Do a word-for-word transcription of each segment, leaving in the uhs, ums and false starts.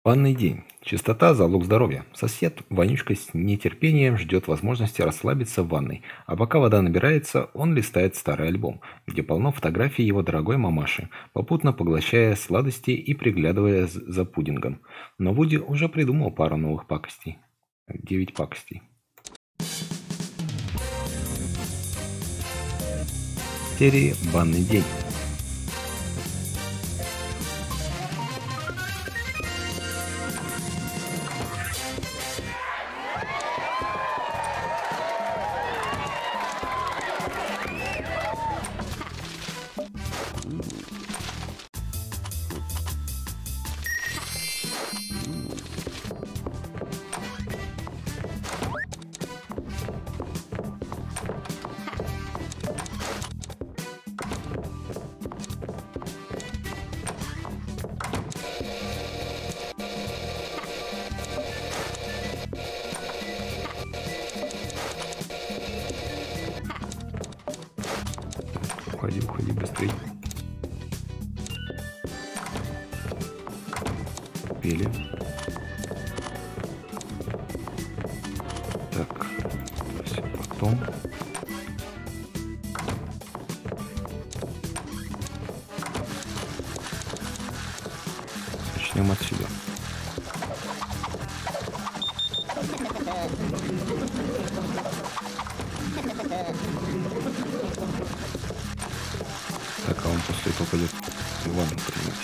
Банный день. Чистота – залог здоровья. Сосед, вонючка, с нетерпением ждет возможности расслабиться в ванной. А пока вода набирается, он листает старый альбом, где полно фотографий его дорогой мамаши, попутно поглощая сладости и приглядывая з- за пудингом. Но Вуди уже придумал пару новых пакостей. Девять пакостей. Серии «Банный день». Уходи, уходи быстрей. Пели. Так, все потом. Начнем отсюда. Так, а он после этого пойдет ванну принять.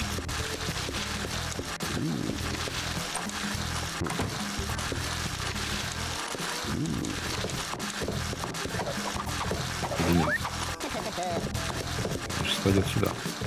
Или нет? Он сейчас пойдет сюда.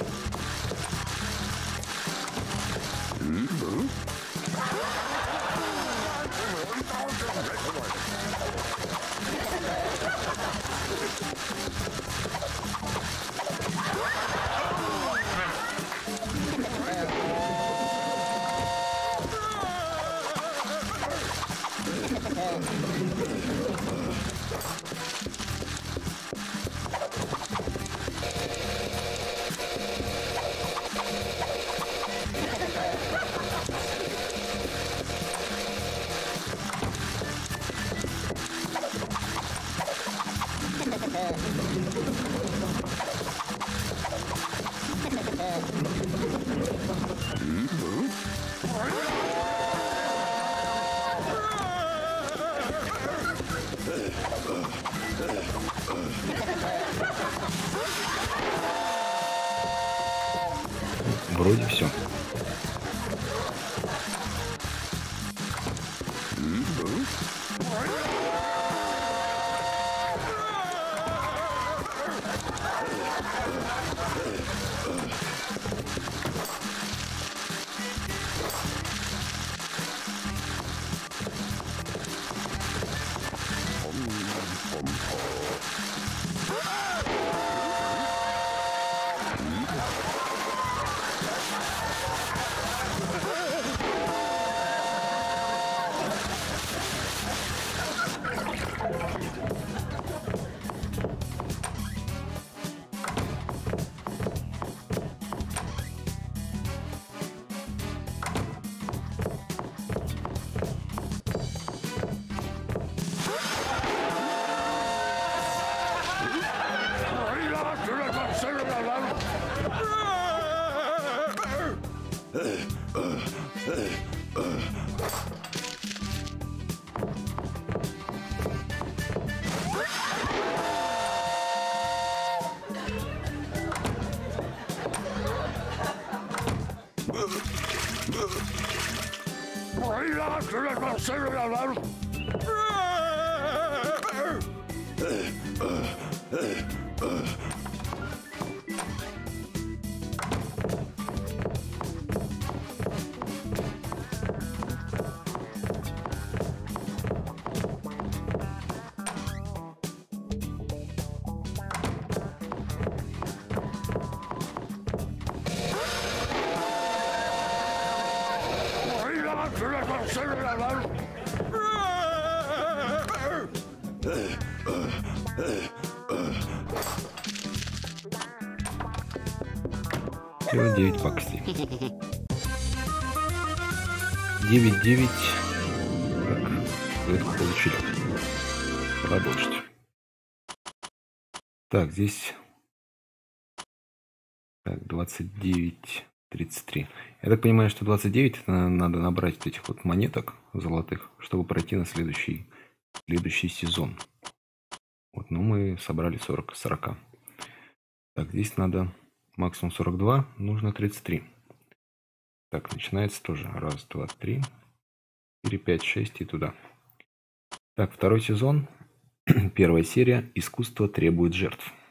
Вроде все. Всего девять пакостей. девять девять. Так, клетку получили. Продолжить. Так, здесь... Так, двадцать девять тридцать три. Я так понимаю, что двадцать девять это надо набрать вот этих вот монеток золотых, чтобы пройти на следующий, следующий сезон. Вот, ну мы собрали сорок, сорок. Так, здесь надо максимум сорок два, нужно тридцать три. Так, начинается тоже. Раз, два, три, четыре, пять, шесть и туда. Так, второй сезон. Первая серия. Искусство требует жертв.